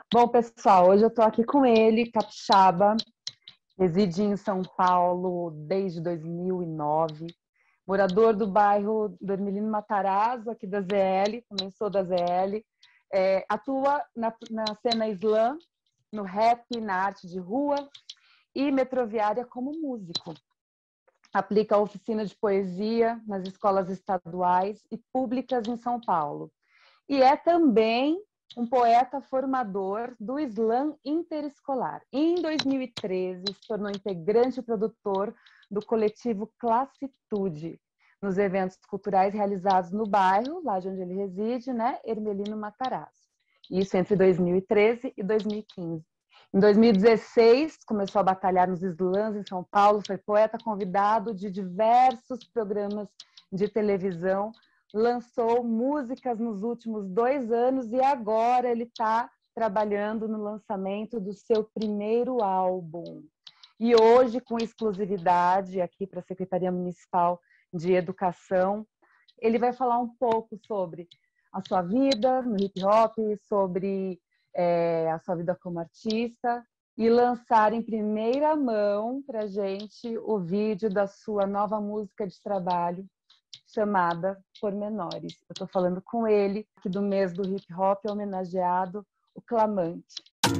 Bom, pessoal, hoje eu estou aqui com ele, capixaba, reside em São Paulo desde 2009, morador do bairro do Hermelino Matarazzo, aqui da ZL, também sou da ZL, atua na cena slam, no rap, na arte de rua e metroviária como músico. Aplica a oficina de poesia nas escolas estaduais e públicas em São Paulo. E é também um poeta formador do slam interescolar. Em 2013, se tornou integrante e produtor do coletivo Classitude, nos eventos culturais realizados no bairro, lá de onde ele reside, né, Hermelino Matarazzo. Isso entre 2013 e 2015. Em 2016, começou a batalhar nos slams em São Paulo, foi poeta convidado de diversos programas de televisão, lançou músicas nos últimos 2 anos e agora ele está trabalhando no lançamento do seu primeiro álbum. E hoje, com exclusividade aqui para a Secretaria Municipal de Educação, ele vai falar um pouco sobre a sua vida no hip hop, sobre a sua vida como artista e lançar em primeira mão para a gente o vídeo da sua nova música de trabalho, chamada Pormenores. Eu estou falando com ele, aqui do mês do hip hop, homenageado, o Clamante.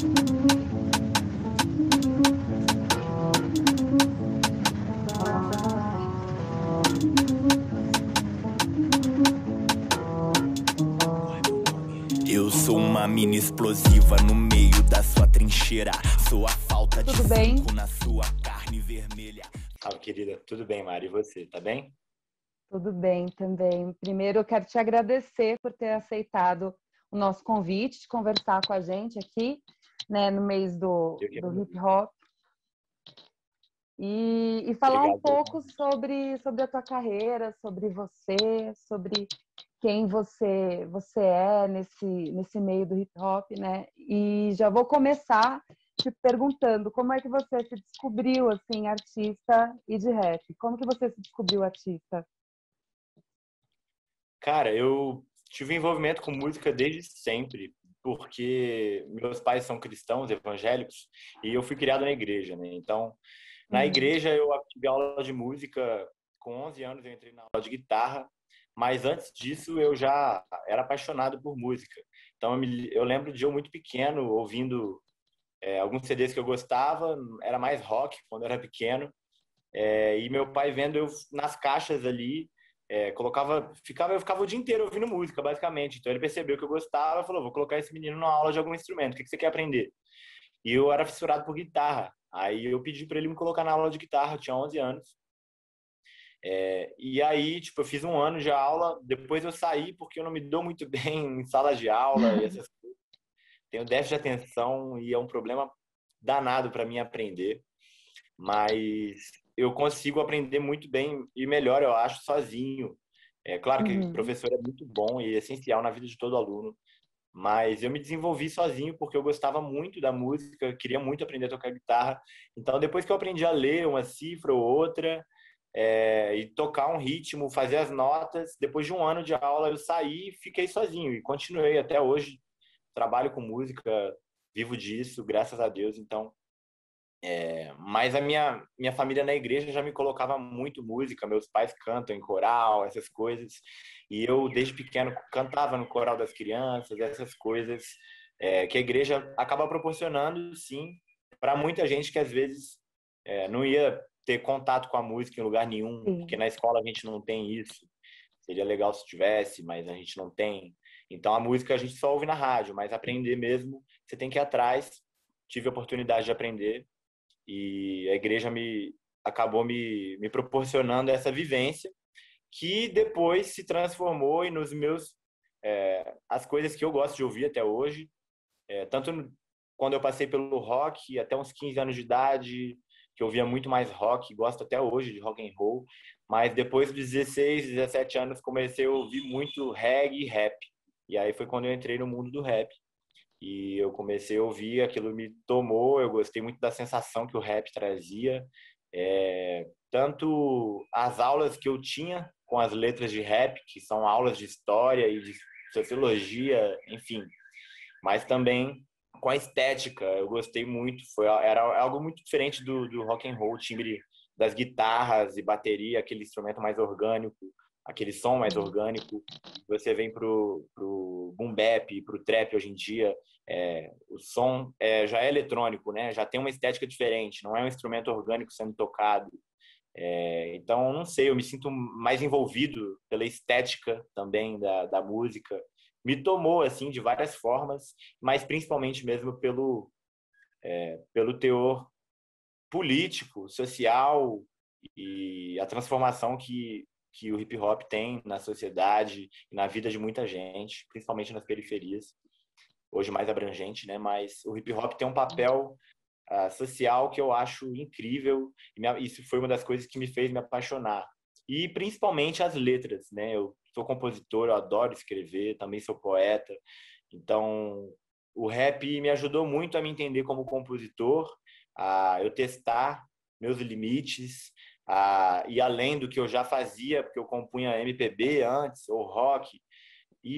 Eu sou uma mina explosiva no meio da sua trincheira. Sou a falta de fogo na sua carne vermelha. Salve, querida. Tudo bem, Mari? E você? Tá bem? Tudo bem também. Primeiro, eu quero te agradecer por ter aceitado o nosso convite de conversar com a gente aqui, né, no mês do hip hop. E falar um pouco sobre a tua carreira, sobre você, sobre quem você é nesse meio do hip hop, né? E já vou começar te perguntando como é que você se descobriu assim artista e de rap? Como que você se descobriu artista? Cara, eu tive envolvimento com música desde sempre, porque meus pais são cristãos, evangélicos, e eu fui criado na igreja, né? Então, na igreja eu tive aula de música. Com 11 anos eu entrei na aula de guitarra, mas antes disso eu já era apaixonado por música. Então eu lembro de eu muito pequeno ouvindo alguns CDs que eu gostava, era mais rock quando eu era pequeno, e meu pai vendo eu nas caixas ali, eu ficava o dia inteiro ouvindo música, basicamente. Então ele percebeu que eu gostava e falou: vou colocar esse menino numa aula de algum instrumento, o que você quer aprender? E eu era fissurado por guitarra. Aí eu pedi para ele me colocar na aula de guitarra, eu tinha 11 anos. E aí, tipo, eu fiz 1 ano de aula, depois eu saí porque eu não me dou muito bem em sala de aula e essas coisas. Tenho déficit de atenção e é um problema danado para mim aprender. Mas eu consigo aprender muito bem e melhor, eu acho, sozinho. É claro que o professor é muito bom e essencial na vida de todo aluno, mas eu me desenvolvi sozinho porque eu gostava muito da música, queria muito aprender a tocar guitarra. Então, depois que eu aprendi a ler uma cifra ou outra, e tocar um ritmo, fazer as notas, depois de 1 ano de aula eu saí e fiquei sozinho e continuei até hoje. Trabalho com música, vivo disso, graças a Deus. Então, mas a minha família na igreja já me colocava muito música, meus pais cantam em coral, essas coisas, e eu desde pequeno cantava no coral das crianças, essas coisas que a igreja acaba proporcionando, sim, para muita gente que às vezes não ia ter contato com a música em lugar nenhum, porque na escola a gente não tem isso. Seria legal se tivesse, mas a gente não tem. Então a música a gente só ouve na rádio, mas aprender mesmo, você tem que ir atrás. Tive a oportunidade de aprender e a igreja acabou me proporcionando essa vivência que depois se transformou e nos meus as coisas que eu gosto de ouvir até hoje, quando eu passei pelo rock até uns 15 anos de idade, que eu ouvia muito mais rock, gosto até hoje de rock and roll, mas depois dos 16, 17 anos comecei a ouvir muito reggae e rap. E aí foi quando eu entrei no mundo do rap. E eu comecei a ouvir, aquilo me tomou, eu gostei muito da sensação que o rap trazia. Tanto as aulas que eu tinha com as letras de rap, que são aulas de história e de sociologia, enfim, mas também com a estética. Eu gostei muito. Era algo muito diferente do rock and roll, o timbre das guitarras e bateria, aquele instrumento mais orgânico, aquele som mais orgânico. Você vem pro boom bap, pro trap hoje em dia, o som já é eletrônico, né? Já tem uma estética diferente, não é um instrumento orgânico sendo tocado. Então, não sei, eu me sinto mais envolvido pela estética também da música. Me tomou, assim, de várias formas, mas principalmente mesmo pelo teor político, social e a transformação que o hip hop tem na sociedade e na vida de muita gente, principalmente nas periferias, hoje mais abrangente, né? Mas o hip hop tem um papel social que eu acho incrível, e isso foi uma das coisas que me fez me apaixonar. E principalmente as letras, né? Eu sou compositor, eu adoro escrever, também sou poeta, então o rap me ajudou muito a me entender como compositor, a eu testar meus limites, e além do que eu já fazia, porque eu compunha MPB antes, ou rock, e,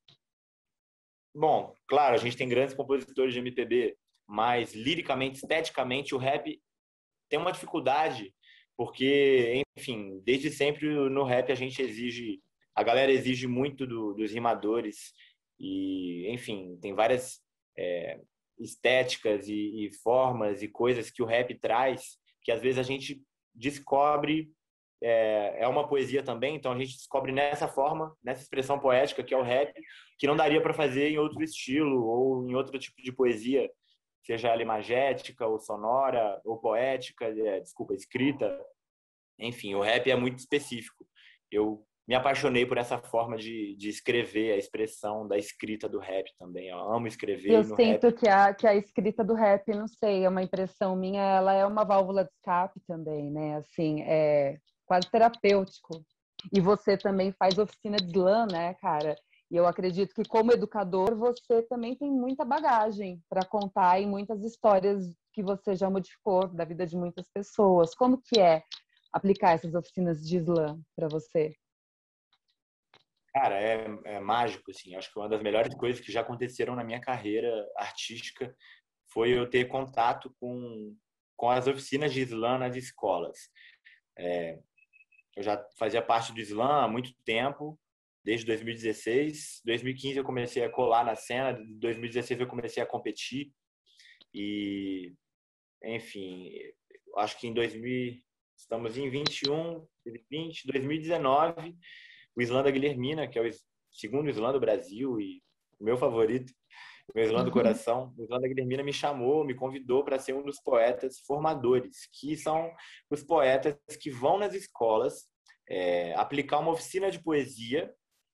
bom, claro, a gente tem grandes compositores de MPB, mas liricamente, esteticamente, o rap tem uma dificuldade, porque, enfim, desde sempre no rap a galera exige muito dos rimadores, e, enfim, tem várias estéticas e formas e coisas que o rap traz, que às vezes a gente descobre, é uma poesia também, então a gente descobre nessa forma, nessa expressão poética que é o rap, que não daria para fazer em outro estilo ou em outro tipo de poesia, seja ela imagética ou sonora ou poética, escrita. Enfim, o rap é muito específico. Eu me apaixonei por essa forma de escrever, a expressão da escrita do rap também. Eu amo escrever Eu no sinto rap. que a escrita do rap, não sei, é uma impressão minha, ela é uma válvula de escape também, né? Assim, é quase terapêutico. E você também faz oficina de slam, né, cara? E eu acredito que como educador você também tem muita bagagem para contar e muitas histórias que você já modificou da vida de muitas pessoas. Como que é aplicar essas oficinas de slam para você? Cara, é mágico, assim. Acho que uma das melhores coisas que já aconteceram na minha carreira artística foi eu ter contato com as oficinas de slam nas escolas. Eu já fazia parte do slam há muito tempo, desde 2016. 2015 eu comecei a colar na cena, em 2016 eu comecei a competir. E, enfim, acho que estamos em 21, 2020, 2019, o slam da Guilhermina, que é o segundo slam do Brasil e o meu favorito, o meu slam do coração, o slam da Guilhermina me chamou, me convidou para ser um dos poetas formadores, que são os poetas que vão nas escolas aplicar uma oficina de poesia.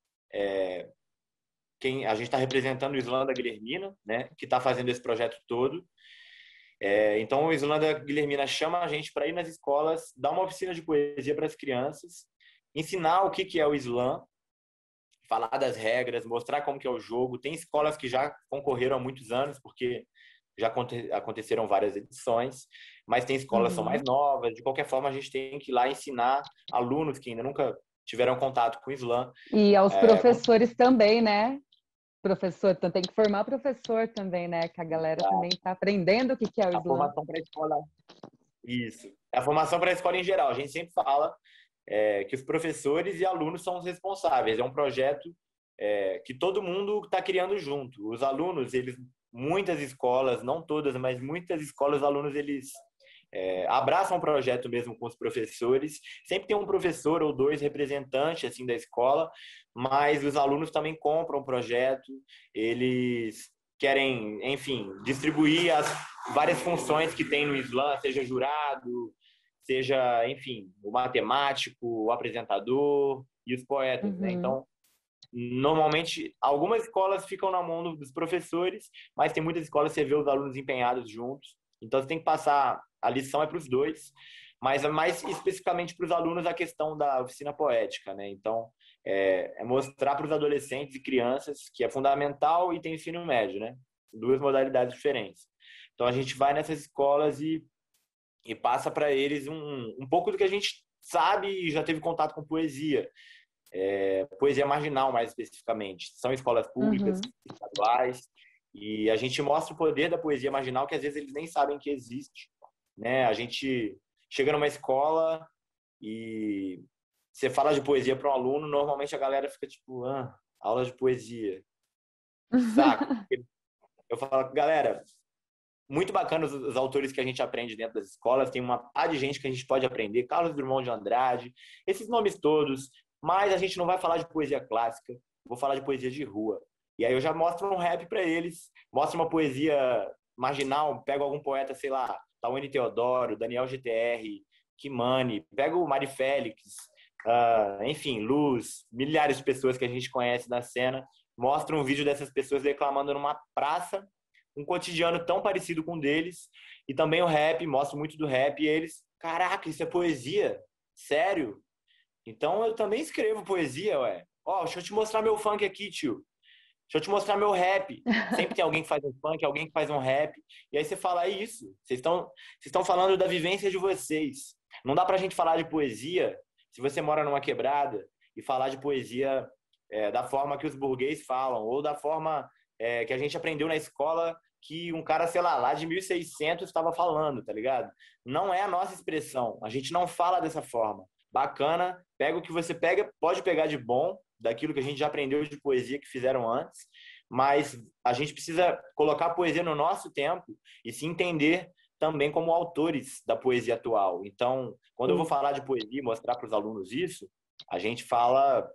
A gente está representando o slam da Guilhermina, né, que está fazendo esse projeto todo. Então, o slam da Guilhermina chama a gente para ir nas escolas, dar uma oficina de poesia para as crianças, ensinar o que é o slam, falar das regras, mostrar como que é o jogo. Tem escolas que já concorreram há muitos anos, porque já aconteceram várias edições, mas tem escolas que são mais novas. De qualquer forma, a gente tem que ir lá ensinar alunos que ainda nunca tiveram contato com o slam. E aos professores também, né? Professor, então tem que formar professor também, né? Que a galera também está aprendendo o que é o slam. A formação para a escola. Isso. A formação para a escola em geral. A gente sempre fala que os professores e alunos são os responsáveis. É um projeto que todo mundo está criando junto. Os alunos, muitas escolas, não todas, mas muitas escolas, os alunos, eles abraçam o projeto mesmo com os professores. Sempre tem um professor ou dois representantes assim da escola, mas os alunos também compram o projeto. Eles querem, enfim, distribuir as várias funções que tem no slam, seja jurado, seja, enfim, o matemático, o apresentador e os poetas, né? Então, normalmente, algumas escolas ficam na mão dos professores, mas tem muitas escolas que você vê os alunos empenhados juntos. Então, você tem que passar, a lição é para os dois, mas mais especificamente para os alunos a questão da oficina poética, né? Então, mostrar para os adolescentes e crianças que é fundamental e tem ensino médio, né? Duas modalidades diferentes. Então, a gente vai nessas escolas e passa para eles um pouco do que a gente sabe e já teve contato com poesia. Poesia marginal, mais especificamente. São escolas públicas, estaduais, E a gente mostra o poder da poesia marginal que às vezes eles nem sabem que existe, né? A gente chega numa escola e você fala de poesia para um aluno, normalmente a galera fica tipo, aula de poesia, saco. Eu falo, galera, muito bacana os autores que a gente aprende dentro das escolas, tem uma pá de gente que a gente pode aprender, Carlos Drummond de Andrade, esses nomes todos, mas a gente não vai falar de poesia clássica, vou falar de poesia de rua. E aí eu já mostro um rap para eles, mostro uma poesia marginal, pego algum poeta, sei lá, Tawane Teodoro, Daniel GTR, Kimani, pego o Mari Félix, enfim, Luz, milhares de pessoas que a gente conhece da cena, mostro um vídeo dessas pessoas declamando numa praça, um cotidiano tão parecido com o deles, e também o rap, mostro muito do rap, e eles, caraca, isso é poesia? Sério? Então eu também escrevo poesia, ué. Deixa eu te mostrar meu funk aqui, tio. Deixa eu te mostrar meu rap. Sempre tem alguém que faz um funk, alguém que faz um rap. E aí você fala, é isso. Vocês estão falando da vivência de vocês. Não dá pra gente falar de poesia se você mora numa quebrada e falar de poesia da forma que os burguês falam, ou da forma que a gente aprendeu na escola que um cara, sei lá de 1600 estava falando, tá ligado? Não é a nossa expressão. A gente não fala dessa forma. Bacana, pega o que você pega, pode pegar de bom, daquilo que a gente já aprendeu de poesia que fizeram antes, mas a gente precisa colocar a poesia no nosso tempo e se entender também como autores da poesia atual. Então, quando eu vou falar de poesia, mostrar para os alunos isso, a gente fala,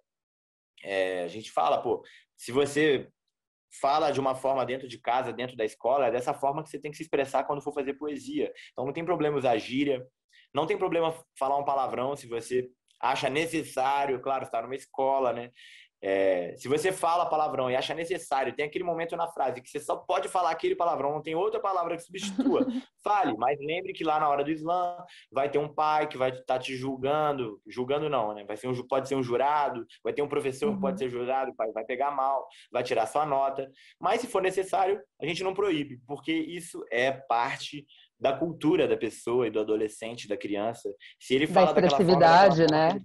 pô, se você fala de uma forma dentro de casa, dentro da escola, é dessa forma que você tem que se expressar quando for fazer poesia. Então, não tem problema usar gíria, não tem problema falar um palavrão se você acha necessário, claro, está numa escola, né? Se você fala palavrão e acha necessário, tem aquele momento na frase que você só pode falar aquele palavrão, não tem outra palavra que substitua. Fale, mas lembre que lá na hora do Islã vai ter um pai que vai estar te julgando não, né? Pode ser um jurado, vai ter um professor que pode ser jurado, vai pegar mal, vai tirar sua nota, mas se for necessário, a gente não proíbe, porque isso é parte da cultura da pessoa e do adolescente, da criança. Se ele fala daquela expressividade, forma, né?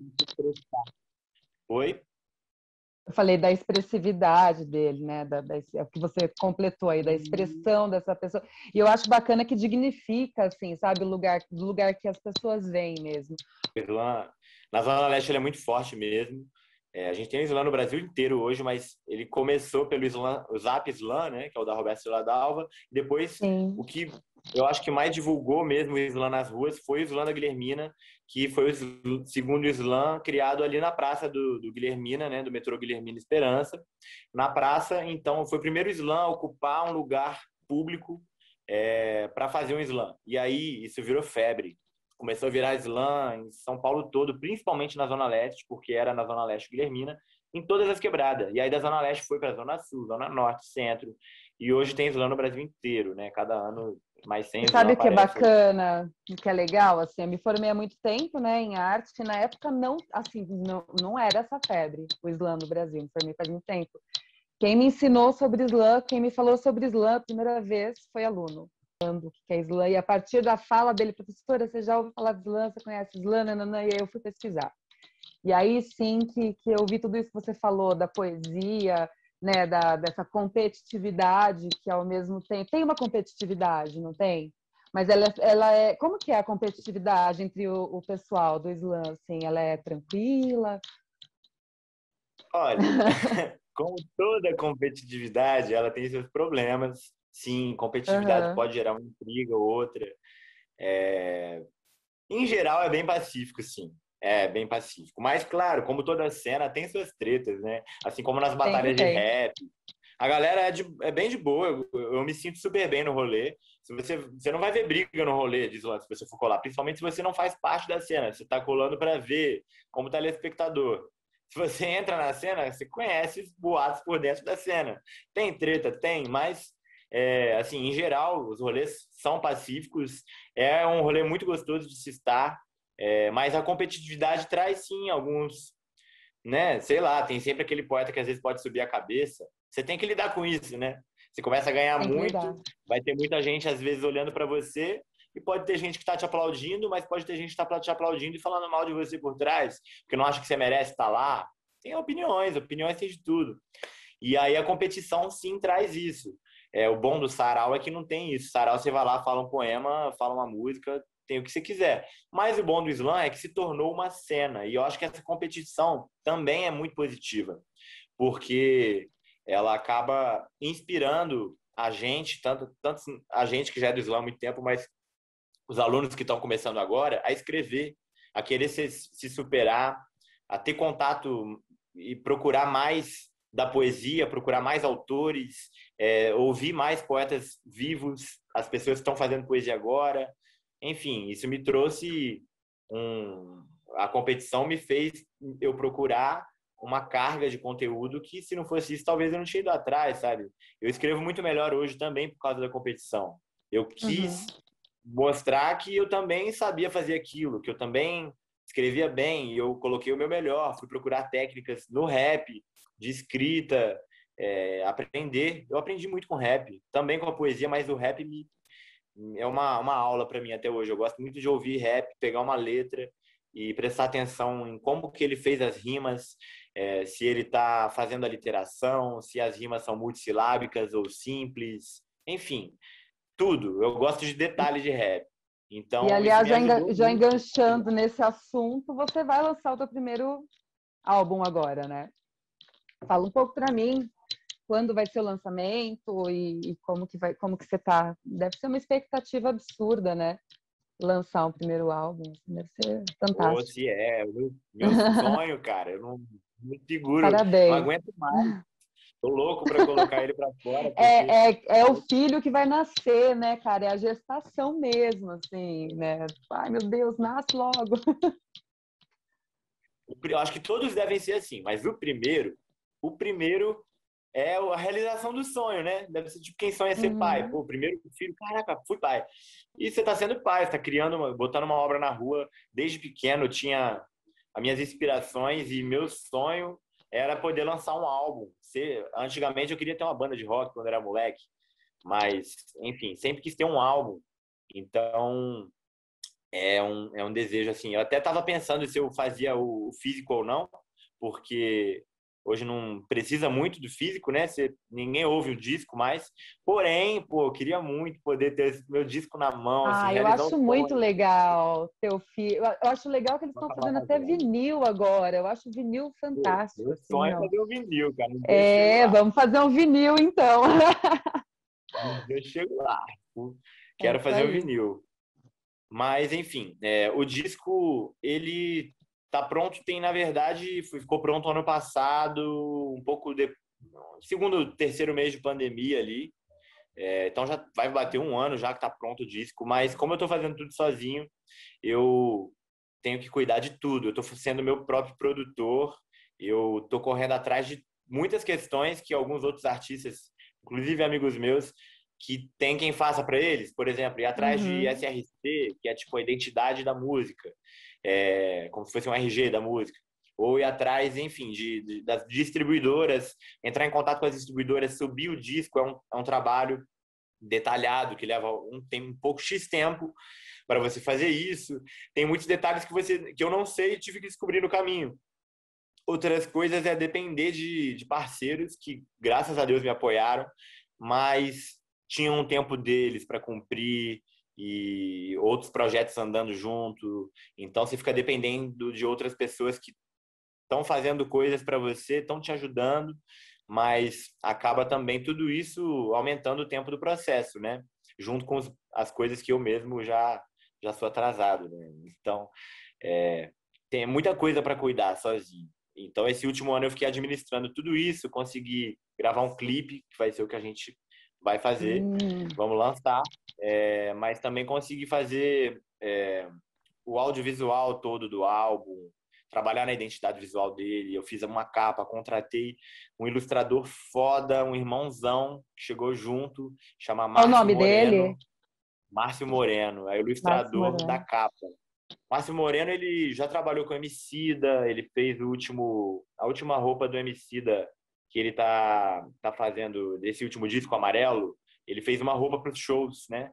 Oi? Eu falei da expressividade dele, né? O que você completou aí, da expressão dessa pessoa. E eu acho bacana que dignifica, assim, sabe, do lugar que as pessoas vêm mesmo. Na Zona Leste ele é muito forte mesmo. A gente tem o Islã no Brasil inteiro hoje, mas ele começou pelo Islã, o Zap Islã, né? Que é o da Roberta Silva da Alva. Depois, o que eu acho que mais divulgou mesmo o Islã nas ruas foi o Islã da Guilhermina, que foi o segundo Islã criado ali na praça do Guilhermina, né, do metrô Guilhermina Esperança. Na praça, então, foi o primeiro Islã a ocupar um lugar público para fazer um Islã. E aí isso virou febre. Começou a virar Islã em São Paulo todo, principalmente na Zona Leste, porque era na Zona Leste Guilhermina, em todas as quebradas. E aí da Zona Leste foi para a Zona Sul, Zona Norte, Centro. E hoje tem Islã no Brasil inteiro, né? Cada ano mais 100 Sabe o que é bacana, o que é legal? Assim, eu me formei há muito tempo, né, em arte, e na época não era essa febre, o Islã no Brasil. Me formei faz muito tempo. Quem me ensinou sobre Islã, quem me falou sobre Islã a primeira vez foi aluno. O que é Islã? E a partir da fala dele, professora, você já ouviu falar de Islã? Você conhece Islã? Nanana, e aí eu fui pesquisar. E aí sim que eu vi tudo isso que você falou, da poesia, né, dessa competitividade que ao mesmo tempo... Tem uma competitividade, não tem? Mas ela é... Como que é a competitividade entre o pessoal do Islã? Assim, ela é tranquila? Olha, como toda competitividade, ela tem seus problemas. Sim, competitividade pode gerar uma intriga ou outra. Em geral, é bem pacífico, sim. É bem pacífico. Mas, claro, como toda cena, tem suas tretas, né? Assim como nas batalhas de rap. A galera é bem de boa. Eu me sinto super bem no rolê. Você não vai ver briga no rolê de Islã, se você for colar. Principalmente se você não faz parte da cena. Você tá colando para ver como telespectador. Se você entra na cena, você conhece os boatos por dentro da cena. Tem treta? Tem, mas... assim, em geral, os rolês são pacíficos. É um rolê muito gostoso de se estar. Mas a competitividade traz sim alguns, né? Sei lá, tem sempre aquele poeta que às vezes pode subir a cabeça. Você tem que lidar com isso, né? Você começa a ganhar muito, vai ter muita gente às vezes olhando para você e pode ter gente que está te aplaudindo, mas pode ter gente que está te aplaudindo e falando mal de você por trás, porque não acha que você merece estar lá. Tem opiniões tem de tudo. E aí a competição sim traz isso. O bom do sarau é que não tem isso. Sarau você vai lá, fala um poema, fala uma música, tem o que você quiser. Mas o bom do slam é que se tornou uma cena. E eu acho que essa competição também é muito positiva, porque ela acaba inspirando a gente, tanto a gente que já é do slam há muito tempo, mas os alunos que estão começando agora, a escrever, a querer se superar, a ter contato e procurar mais da poesia, procurar mais autores, ouvir mais poetas vivos, as pessoas que estão fazendo poesia agora. Enfim, isso me trouxe a competição me fez eu procurar uma carga de conteúdo que, se não fosse isso, talvez eu não tinha ido atrás, sabe? Eu escrevo muito melhor hoje também por causa da competição. Eu quis mostrar que eu também sabia fazer aquilo, que eu também escrevia bem, e eu coloquei o meu melhor, fui procurar técnicas no rap, de escrita, aprender. Eu aprendi muito com rap, também com a poesia, mas o rap é uma aula para mim até hoje. Eu gosto muito de ouvir rap, pegar uma letra e prestar atenção em como que ele fez as rimas, se ele está fazendo a literação, se as rimas são multissilábicas ou simples, enfim, tudo. Eu gosto de detalhes de rap. Então, e, aliás, isso me ajudou já muito. enganchando nesse assunto, você vai lançar o seu primeiro álbum agora, né? Fala um pouco para mim quando vai ser o lançamento e como que você tá. Deve ser uma expectativa absurda, né? Lançar um primeiro álbum, deve ser fantástico. Se é, meu sonho, cara, eu não me seguro, não Parabéns. aguento mais. Tô louco para colocar ele para fora. É o filho que vai nascer, né, cara? É a gestação mesmo, assim, né? Ai, meu Deus, nasce logo. Eu acho que todos devem ser assim, mas o primeiro é a realização do sonho, né? Deve ser tipo quem sonha ser pai. Pô, o primeiro filho, caraca, fui pai. E você tá sendo pai, você tá criando, botando uma obra na rua. Desde pequeno eu tinha as minhas inspirações e meu sonho era poder lançar um álbum. Antigamente eu queria ter uma banda de rock quando era moleque, mas, enfim, sempre quis ter um álbum. Então, é um desejo, assim. Eu até estava pensando se eu fazia o físico ou não, porque hoje não precisa muito do físico, né? Ninguém ouve o disco mais. Porém, pô, eu queria muito poder ter esse meu disco na mão, assim, Eu realizar acho um muito sonho. legal teu filho. Eu acho legal que eles estão fazendo até vinil agora. Eu acho vinil Pô, fantástico, meu assim, sonho é ó. fazer o vinil, cara. Um dia eu chego lá. Vamos fazer um vinil, então. Um dia eu chego lá. É Quero isso fazer o aí. vinil. Mas, enfim, o disco, ele tá pronto, na verdade, ficou pronto ano passado, um pouco segundo, terceiro mês de pandemia ali. Então já vai bater um ano já que tá pronto o disco, mas como eu tô fazendo tudo sozinho, eu tenho que cuidar de tudo. Eu tô sendo meu próprio produtor, eu tô correndo atrás de muitas questões que alguns outros artistas, inclusive amigos meus, que tem quem faça para eles, por exemplo, ir atrás de SRC, que é tipo a identidade da música, como se fosse um RG da música, ou ir atrás, enfim, das distribuidoras, entrar em contato com as distribuidoras, subir o disco, é um trabalho detalhado, que leva tem um pouco X tempo para você fazer isso. Tem muitos detalhes que eu não sei e tive que descobrir no caminho. Outras coisas é depender de parceiros que, graças a Deus, me apoiaram, mas tinham um tempo deles para cumprir e outros projetos andando junto. Então, você fica dependendo de outras pessoas que estão fazendo coisas para você, estão te ajudando, mas acaba também tudo isso aumentando o tempo do processo, né? Junto com as coisas que eu mesmo já sou atrasado, né? Então, tem muita coisa para cuidar sozinho. Então, esse último ano eu fiquei administrando tudo isso, consegui gravar um clipe, que vai ser o que a gente vai fazer, vamos lançar, mas também consegui fazer o audiovisual todo do álbum, trabalhar na identidade visual dele. Eu fiz uma capa, contratei um ilustrador foda, um irmãozão, que chegou junto, chama Qual o Márcio nome Moreno. dele? Márcio Moreno, é o Márcio ilustrador da Moreno. capa. Márcio Moreno, ele já trabalhou com o Emicida, ele fez a última roupa do Emicida que ele tá fazendo, desse último disco amarelo, ele fez uma roupa para os shows, né?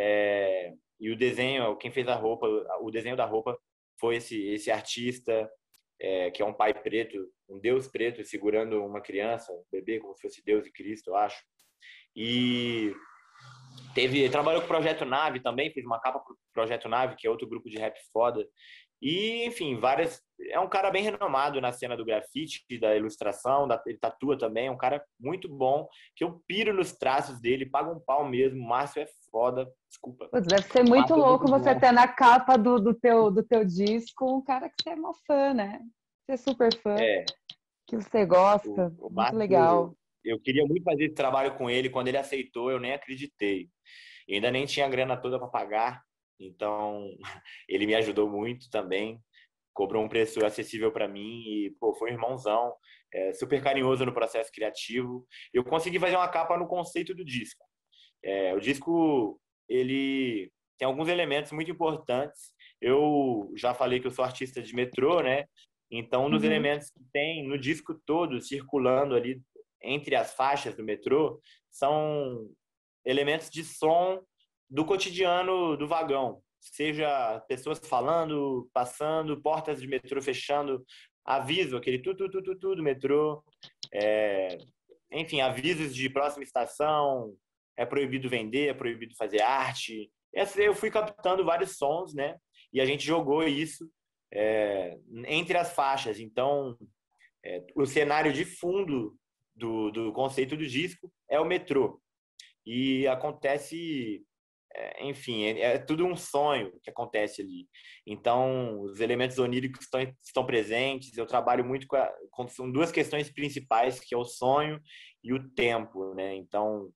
E o desenho, quem fez a roupa, o desenho da roupa foi esse artista, que é um pai preto, um Deus preto segurando uma criança, um bebê, como se fosse Deus e Cristo, eu acho. E trabalhou com o Projeto Nave também, fez uma capa pro Projeto Nave, que é outro grupo de rap foda. E, enfim, é um cara bem renomado na cena do grafite, da ilustração, ele tatua também, é um cara muito bom, que eu piro nos traços dele, paga um pau mesmo, o Márcio é foda, desculpa. Putz, deve ser muito louco você ter na capa do teu disco um cara que você é mó fã, né? Você é super fã, que você gosta, o muito Márcio, legal. Eu queria muito fazer esse trabalho com ele, quando ele aceitou, eu nem acreditei. Eu ainda nem tinha a grana toda para pagar, então ele me ajudou muito também, cobrou um preço acessível para mim e pô, foi um irmãozão, super carinhoso no processo criativo. Eu consegui fazer uma capa no conceito do disco. O disco ele tem alguns elementos muito importantes. Eu já falei que eu sou artista de metrô, né? Então, um dos elementos que tem no disco todo, circulando ali entre as faixas do metrô, são elementos de som do cotidiano do vagão. Seja pessoas falando, passando, portas de metrô fechando, aviso, aquele tu do metrô. Enfim, avisos de próxima estação, é proibido vender, é proibido fazer arte. Eu fui captando vários sons, né? E a gente jogou isso entre as faixas. Então, o cenário de fundo do conceito do disco é o metrô. E acontece, enfim, é tudo um sonho que acontece ali. Então, os elementos oníricos estão presentes. Eu trabalho muito são duas questões principais, que é o sonho e o tempo, né? Então,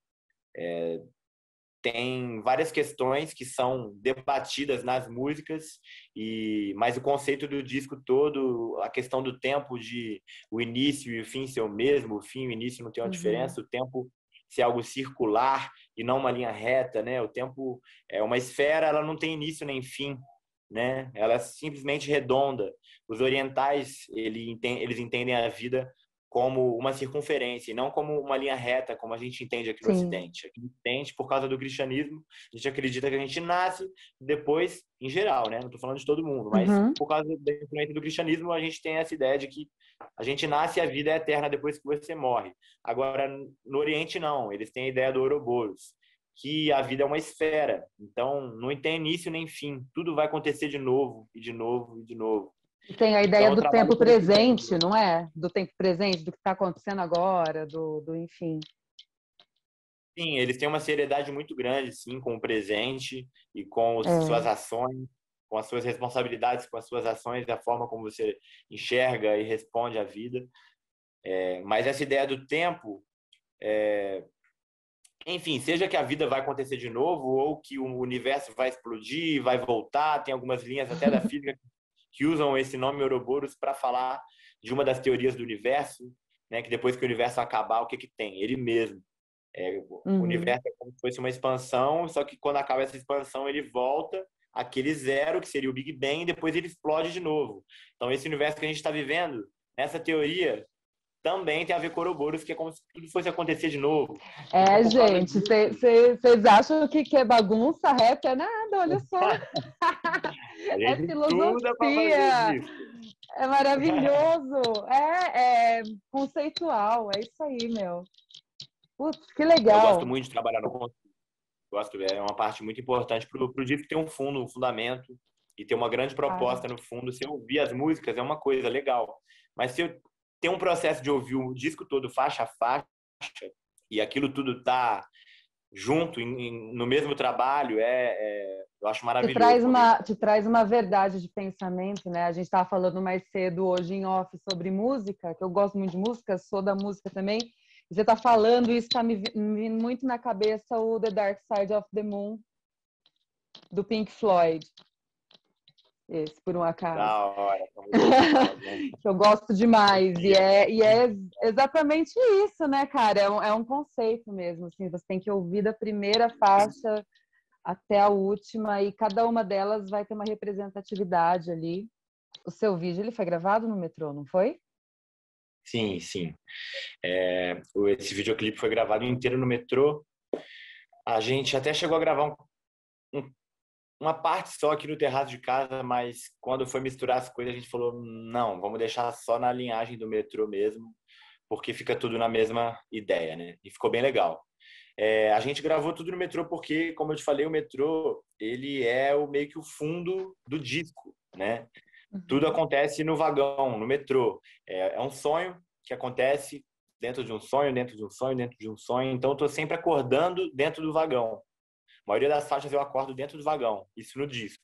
tem várias questões que são debatidas nas músicas, mas o conceito do disco todo, a questão do tempo, de o início e o fim ser o mesmo, o fim e o início não tem uma diferença, o tempo ser algo circular e não uma linha reta, né? O tempo é uma esfera, ela não tem início nem fim, né? Ela é simplesmente redonda. Os orientais, eles entendem a vida como uma circunferência e não como uma linha reta, como a gente entende aqui no Ocidente. Aqui no Ocidente, por causa do cristianismo, a gente acredita que a gente nasce, depois, em geral, né? Não estou falando de todo mundo, mas por causa da influência do cristianismo, a gente tem essa ideia de que a gente nasce e a vida é eterna depois que você morre. Agora, no Oriente, não. Eles têm a ideia do Ouroboros, que a vida é uma esfera. Então, não tem início nem fim. Tudo vai acontecer de novo, e de novo, e de novo. Tem a ideia do tempo presente, não é? Do tempo presente, do que está acontecendo agora, enfim. Sim, eles têm uma seriedade muito grande, sim, com o presente e com suas ações, com as suas responsabilidades, com as suas ações, da forma como você enxerga e responde à vida. Mas essa ideia do tempo, enfim, seja que a vida vai acontecer de novo ou que o universo vai explodir, vai voltar, tem algumas linhas até da física que usam esse nome Ouroboros para falar de uma das teorias do universo, né? Que depois que o universo acabar, o que tem? Ele mesmo. O universo é como se fosse uma expansão, só que quando acaba essa expansão, ele volta àquele zero, que seria o Big Bang, e depois ele explode de novo. Então, esse universo que a gente está vivendo, nessa teoria, também tem a ver com Ouroboros, que é como se tudo fosse acontecer de novo. Gente, vocês acham que é bagunça? Rap é nada, olha só. É filosofia. É maravilhoso. É conceitual. É isso aí, meu. Putz, que legal. Eu gosto muito de trabalhar no conceito. É uma parte muito importante para o disco ter um fundo, um fundamento e ter uma grande proposta no fundo. Se eu ouvir as músicas é uma coisa legal, mas se eu ter um processo de ouvir o disco todo faixa a faixa e aquilo tudo tá junto no mesmo trabalho, eu acho maravilhoso. Te traz uma verdade de pensamento, né? A gente estava falando mais cedo hoje em off sobre música, que eu gosto muito de música, sou da música também. E você está falando, isso está me vindo muito na cabeça o The Dark Side of the Moon, do Pink Floyd. Esse, por um acaso. Da hora. Que eu gosto demais. E é exatamente isso, né, cara? É um conceito mesmo. Assim, você tem que ouvir da primeira faixa até a última, e cada uma delas vai ter uma representatividade ali. O seu vídeo ele foi gravado no metrô, não foi? Sim, sim. Esse videoclipe foi gravado inteiro no metrô. A gente até chegou a gravar uma parte só aqui no terraço de casa, mas quando foi misturar as coisas, a gente falou, não, vamos deixar só na linhagem do metrô mesmo, porque fica tudo na mesma ideia, né? E ficou bem legal. A gente gravou tudo no metrô porque, como eu te falei, o metrô ele é meio que o fundo do disco, né? Tudo acontece no vagão, no metrô. É um sonho que acontece dentro de um sonho, dentro de um sonho, dentro de um sonho. Então, eu estou sempre acordando dentro do vagão. A maioria das faixas eu acordo dentro do vagão. Isso no disco.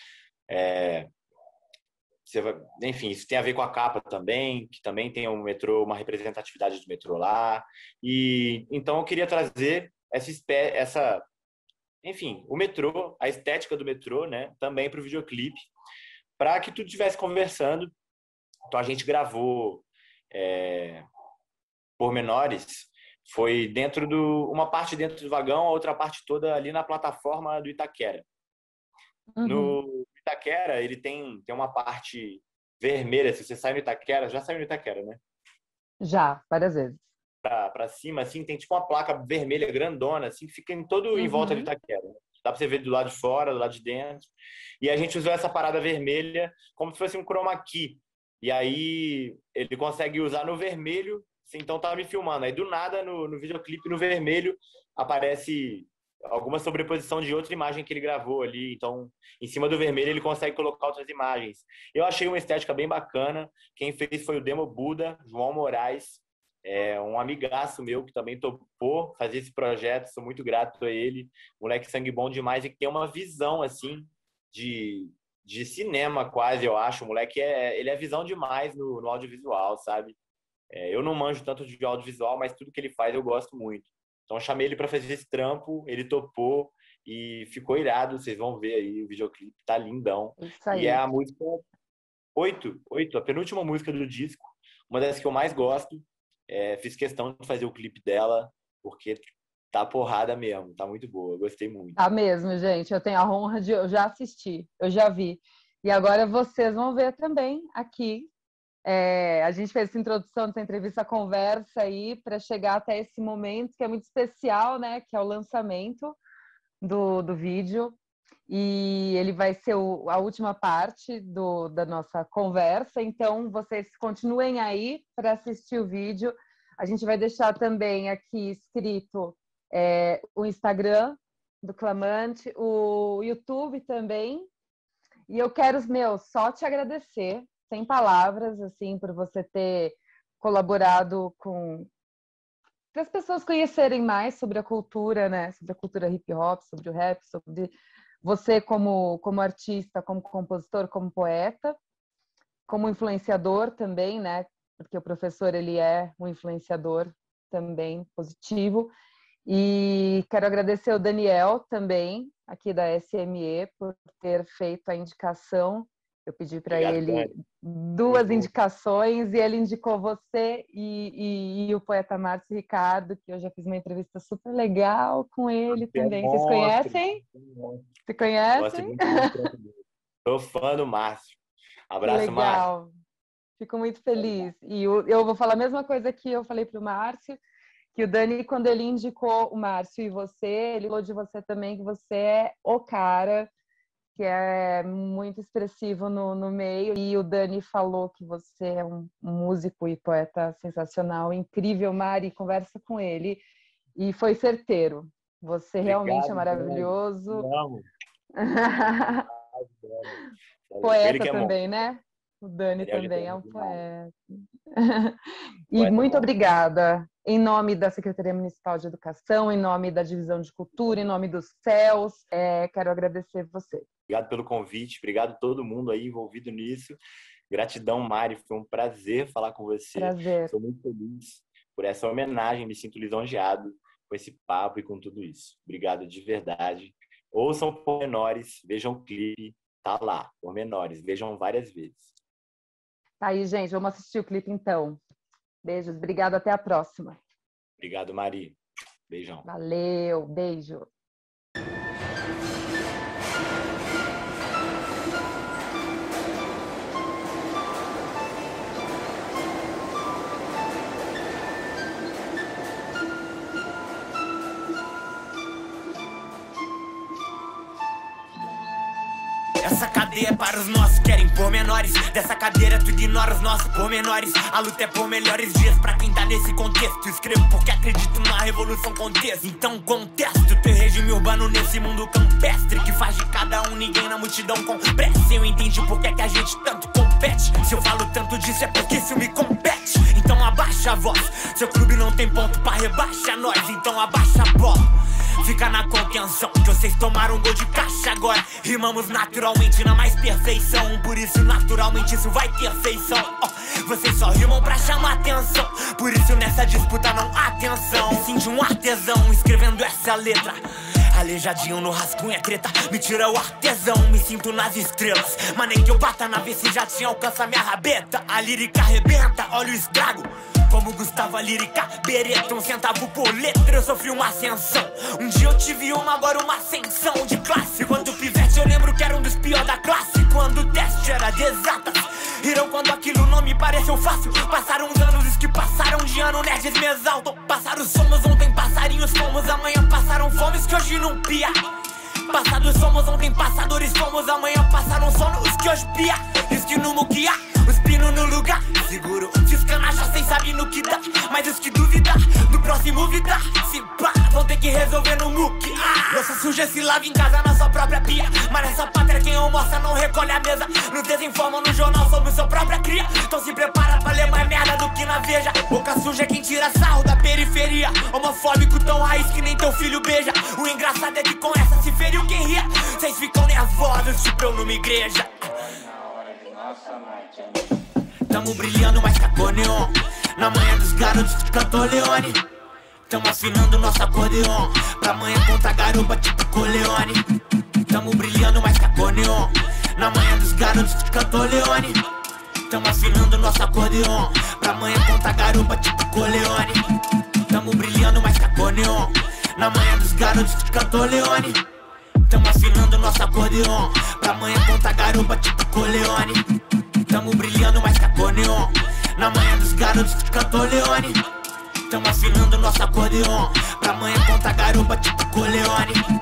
Enfim, isso tem a ver com a capa também, que também tem um metrô, uma representatividade do metrô lá. E então eu queria trazer enfim, o metrô, a estética do metrô, né, também para o videoclipe, para que tudo estivesse conversando. Então a gente gravou pormenores, foi uma parte dentro do vagão, a outra parte toda ali na plataforma do Itaquera. No Itaquera, ele tem uma parte vermelha. Se você sai no Itaquera, já saiu no Itaquera, né? Já, várias vezes. Pra cima, assim, tem tipo uma placa vermelha grandona, assim, que fica em volta do Itaquera. Dá pra você ver do lado de fora, do lado de dentro. E a gente usou essa parada vermelha como se fosse um chroma key. E aí ele consegue usar no vermelho, então tava me filmando. Aí do nada, no videoclipe, no vermelho, aparece alguma sobreposição de outra imagem que ele gravou ali. Então, em cima do vermelho, ele consegue colocar outras imagens. Eu achei uma estética bem bacana. Quem fez foi o Demo Buda, João Moraes, um amigaço meu que também topou fazer esse projeto. Sou muito grato a ele. Moleque sangue bom demais e que tem uma visão, assim, de cinema quase, eu acho. O moleque, ele é visão demais no audiovisual, sabe? Eu não manjo tanto de audiovisual, mas tudo que ele faz eu gosto muito. Então, eu chamei ele para fazer esse trampo, ele topou e ficou irado. Vocês vão ver aí o videoclipe, tá lindão. Isso aí. E é a música 8, a penúltima música do disco, uma das que eu mais gosto. Fiz questão de fazer o clipe dela, porque tá porrada mesmo, tá muito boa, eu gostei muito. Tá mesmo, gente, eu tenho a honra eu já assisti, eu já vi. E agora vocês vão ver também aqui. A gente fez essa introdução dessa entrevista, a conversa aí, para chegar até esse momento, que é muito especial, né? Que é o lançamento do vídeo. E ele vai ser a última parte da nossa conversa. Então, vocês continuem aí para assistir o vídeo. A gente vai deixar também aqui escrito o Instagram do Clamante, o YouTube também. E eu quero, só te agradecer, sem palavras, assim, por você ter colaborado para as pessoas conhecerem mais sobre a cultura, né? Sobre a cultura hip hop, sobre o rap, sobre você como artista, como compositor, como poeta, como influenciador também, né? Porque o professor, ele é um influenciador também positivo. E quero agradecer ao Daniel também, aqui da SME, por ter feito a indicação. Eu pedi para ele duas indicações e ele indicou você e o poeta Márcio Ricardo, que eu já fiz uma entrevista super legal com ele também. Vocês conhecem? Você conhecem? Sou fã do Márcio. Abraço, legal. Márcio. Fico muito feliz. E eu vou falar a mesma coisa que eu falei para o Márcio, que o Dani, quando ele indicou o Márcio e você, ele falou de você também, que você é o cara, que é muito expressivo no meio. E o Dani falou que você é um músico e poeta sensacional, incrível. Mari, conversa com ele. E foi certeiro. Você realmente é maravilhoso. Poeta também, né? O Dani também é um poeta. E muito obrigada. Em nome da Secretaria Municipal de Educação, em nome da Divisão de Cultura, em nome dos CELS, quero agradecer você. Obrigado pelo convite, obrigado a todo mundo aí envolvido nisso. Gratidão, Mari, foi um prazer falar com você. Prazer. Sou muito feliz por essa homenagem, me sinto lisonjeado com esse papo e com tudo isso. Obrigado de verdade. Ouçam Pormenores, vejam o clipe, tá lá, Pormenores, vejam várias vezes. Tá aí, gente, vamos assistir o clipe então. Beijos, obrigado, até a próxima. Obrigado, Mari. Beijão. Valeu, beijo. Essa cadeia é para os nossos, querem pormenores. Dessa cadeira tu ignora os nossos pormenores. A luta é por melhores dias pra quem tá nesse contexto. Escrevo porque acredito numa revolução contexto. Então contesto teu regime urbano nesse mundo campestre que faz de cada um ninguém na multidão com pressa. Eu entendi porque é que a gente tanto compete. Se eu falo tanto disso é porque isso me compete. Então abaixa a voz, seu clube não tem ponto pra rebaixar nós. Então abaixa a bola, fica na contenção, que vocês tomaram um gol de caixa agora. Rimamos naturalmente na mais perfeição, por isso naturalmente isso vai ter feição. Vocês só rimam pra chamar atenção, por isso nessa disputa não há tensão. Me sinto um artesão escrevendo essa letra, aleijadinho no rascunho é treta. Me tira o artesão, me sinto nas estrelas, mas nem que eu bata na vez se já tinha alcança minha rabeta. A lírica arrebenta, olha o estrago, como Gustavo a lírica bereta. 1 centavo por letra, eu sofri uma ascensão. Um dia eu tive uma, agora uma ascensão de classe. Quando pivete eu lembro que era um dos piores da classe. Quando o teste era de exatas, riram quando aquilo não me pareceu fácil. Passaram uns anos, os que passaram de ano nerds me exaltam. Passaram somos, ontem passarinhos fomos, amanhã passaram fomes que hoje não pia. Passados somos, ontem passadores fomos, amanhã passaram sono os que hoje pia. Diz que no muquia, os pino no lugar seguro. Se os canais já cês sabem no que dá, mas os que duvidar do próximo vida, se pá, vão ter que resolver no muque. Louça suja se lava em casa na sua própria pia, mas nessa pátria quem almoça não recolhe a mesa. Nos desinformam no jornal sobre sua própria cria. Então se prepara pra ler mais merda do que na Veja. Boca suja é quem tira sarro da periferia, homofóbico tão raiz que nem teu filho beija. O engraçado é que com essa se feriu quem ria. Cês ficam nervosos tipo eu numa igreja. Tamo brilhando mais que a Coneon, na manhã dos garotos que cantou Leone. Tamo afinando nosso acordeon, pra amanhã contar garupa tipo Coleone. Tamo brilhando mais que a Coneon, na manhã dos garotos que cantou Leone. Tamo afinando nosso acordeon, pra amanhã contar garupa tipo Coleone. Tamo brilhando mais que a Coneon, na manhã dos garotos que cantou Leone. Tamo afinando nosso acordeon, pra amanhã contar garupa tipo Coleone. Tamo brilhando mais que a Coneon, na manhã dos garotos que cantou Leone. Tamo afinando nosso acordeon, pra amanhã contar garupa tipo Coleone.